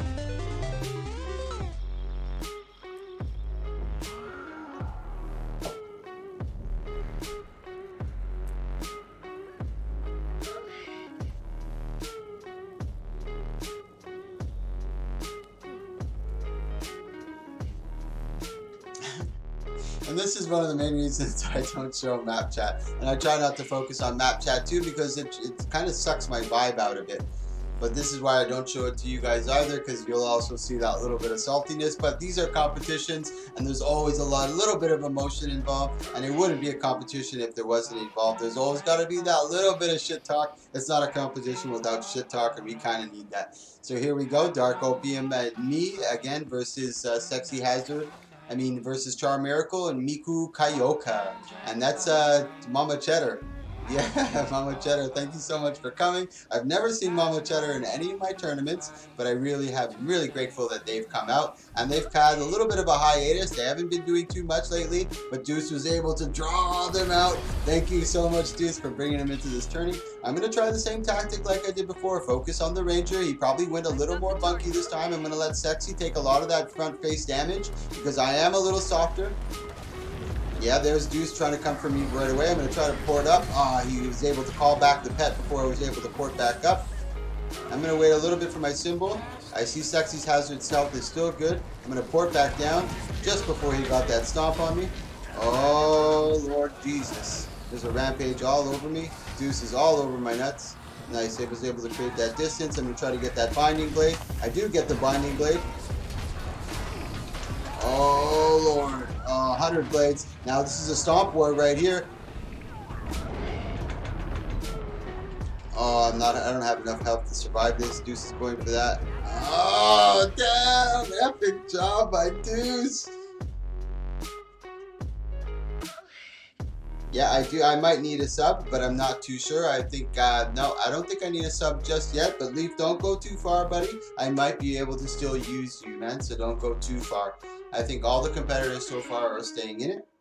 And this is one of the main reasons I don't show map chat. And I try not to focus on map chat too because it kind of sucks my vibe out a bit. but this is why I don't show it to you guys either, because you'll also see that little bit of saltiness. But these are competitions, and there's always a little bit of emotion involved, and it wouldn't be a competition if there wasn't involved. There's always got to be that little bit of shit talk. It's not a competition without shit talk, and we kind of need that. So here we go, Dark Opium and me again versus Sexy Hazard. Versus Char Miracle and Miku Kaioka. And that's Mama Cheddar. Yeah, Mama Cheddar, thank you so much for coming. I've never seen Mama Cheddar in any of my tournaments, but I'm really grateful that they've come out. And they've had a little bit of a hiatus. They haven't been doing too much lately, but Deuce was able to draw them out. Thank you so much, Deuce, for bringing them into this tourney. I'm going to try the same tactic like I did before. Focus on the Ranger. He probably went a little more bunky this time. I'm going to let Sexy take a lot of that front face damage because I am a little softer. Yeah, there's Deuce trying to come for me right away. I'm going to try to port up. He was able to call back the pet before I was able to port back up. I'm going to wait a little bit for my symbol. I see Sexy's Hazard's health is still good. I'm going to port back down just before he got that stomp on me. Oh, Lord Jesus. There's a rampage all over me. Deuce is all over my nuts. Nice. I was able to create that distance. I'm going to try to get that binding blade. I do get the binding blade. Oh, Lord. 100 blades. Now this is a stomp war right here. Oh, I don't have enough health to survive this. Deuce is going for that. Oh, damn. Epic job by Deuce. Yeah, I might need a sub, but I'm not too sure. I think, no, I don't think I need a sub just yet. But Leaf, don't go too far, buddy. I might be able to still use you, man. So don't go too far. I think all the competitors so far are staying in it.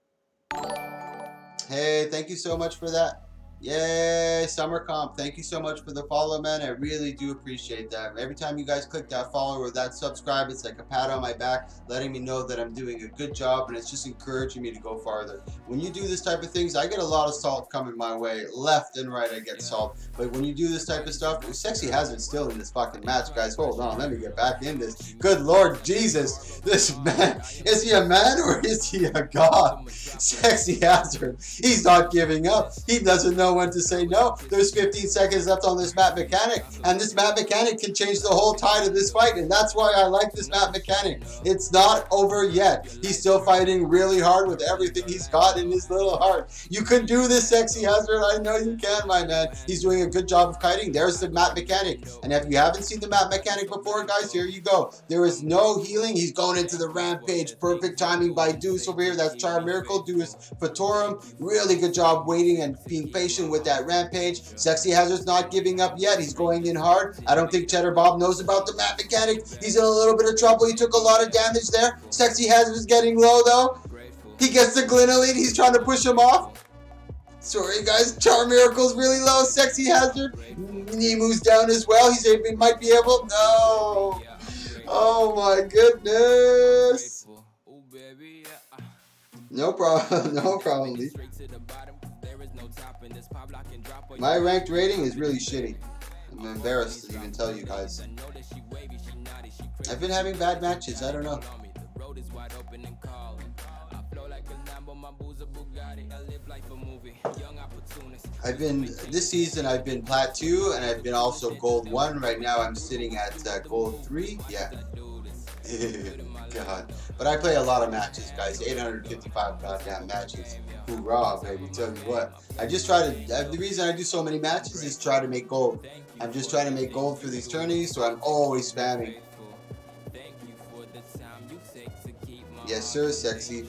Hey, thank you so much for that. Yay, Summer Comp. Thank you so much for the follow, man. I really do appreciate that. Every time you guys click that follow or that subscribe, it's like a pat on my back, letting me know that I'm doing a good job, and it's just encouraging me to go farther. When you do this type of things, I get a lot of salt coming my way. Left and right, I get salt. But when you do this type of stuff, Sexy Hazard's still in this fucking match, guys. Hold on, let me get back in this. Good Lord Jesus. This man, is he a man or is he a god? Sexy Hazard, he's not giving up. He doesn't know when to say no. There's 15 seconds left on this map mechanic, and this map mechanic can change the whole tide of this fight, and that's why I like this map mechanic. It's not over yet. He's still fighting really hard with everything he's got in his little heart. You can do this, Sexy Hazard. I know you can, my man. He's doing a good job of kiting. There's the map mechanic, and if you haven't seen the map mechanic before, guys, here you go. There is no healing. He's going into the rampage. Perfect timing by Deuce over here. That's Char Miracle. Deuce Fatorum. Really good job waiting and being patient with that rampage. Sexy Hazard's not giving up yet. He's going in hard. I don't think Cheddar Bob knows about the map mechanic. He's in a little bit of trouble. He took a lot of damage there. Sexy Hazard is getting low though. He gets the Glina lead. He's trying to push him off. Sorry guys, Char Miracle's really low. Sexy Hazard. Nemu's down as well. He might be able. No. Oh my goodness. No problem. No problem. My ranked rating is really shitty. I'm embarrassed to even tell you guys. I've been having bad matches. I don't know. This season I've been Plat 2 and I've been also Gold 1. Right now I'm sitting at Gold 3. Yeah. God. But I play a lot of matches, guys. 855 goddamn matches. Hoorah, baby. Tell you what. I just try to, the reason I do so many matches is try to make gold. I'm just trying to make gold for these tourneys, so I'm always spamming. Yes, sir, Sexy.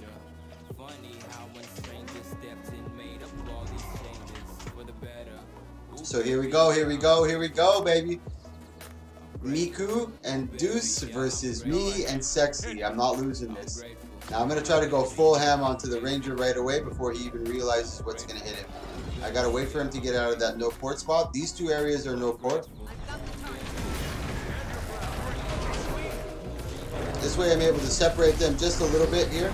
So here we go, here we go, here we go, baby. Miku and Deuce versus me and Sexy. I'm not losing this. Now I'm going to try to go full ham onto the Ranger right away before he even realizes what's going to hit him. I got to wait for him to get out of that no port spot. These two areas are no port. This way I'm able to separate them just a little bit here.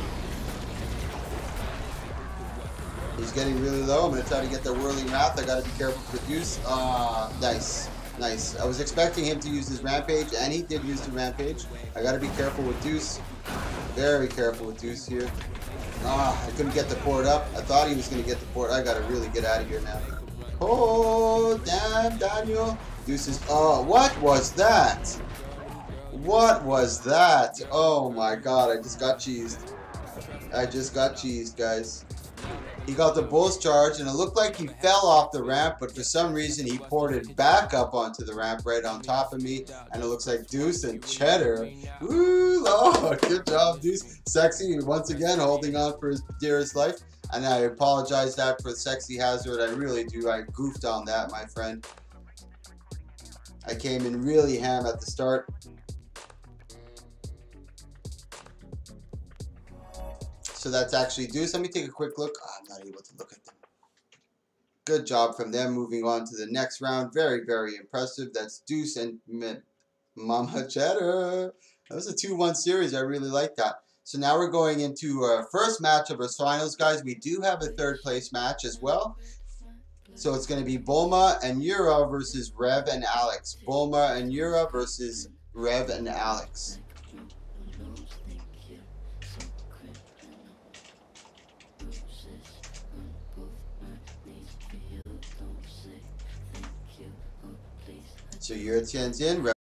He's getting really low. I'm going to try to get the whirling wrath. I got to be careful with Deuce. Nice. Nice. I was expecting him to use his rampage, and he did use the rampage. I got to be careful with Deuce. Very careful with Deuce here. I couldn't get the port up. I thought he was going to get the port. I got to really get out of here now. Oh, damn, Daniel. Deuces. Oh, what was that? What was that? Oh my god, I just got cheesed. I just got cheesed, guys. He got the Bulls charge, and it looked like he fell off the ramp, but for some reason he ported back up onto the ramp right on top of me, and it looks like Deuce and Cheddar. Ooh, oh, good job, Deuce. Sexy, once again, holding on for his dearest life, and I apologize that for the Sexy Hazard. I really do. I goofed on that, my friend. I came in really ham at the start. So that's actually Deuce. Let me take a quick look. Oh, I'm not able to look at them. Good job from them. Moving on to the next round. Very, very impressive. That's Deuce and Mama Cheddar. That was a 2-1 series. I really like that. So now we're going into our first match of our finals, guys. We do have a third place match as well. So it's going to be Bulma and Yura versus Rev and Alex. Bulma and Yura versus Rev and Alex. So Yura tunes in.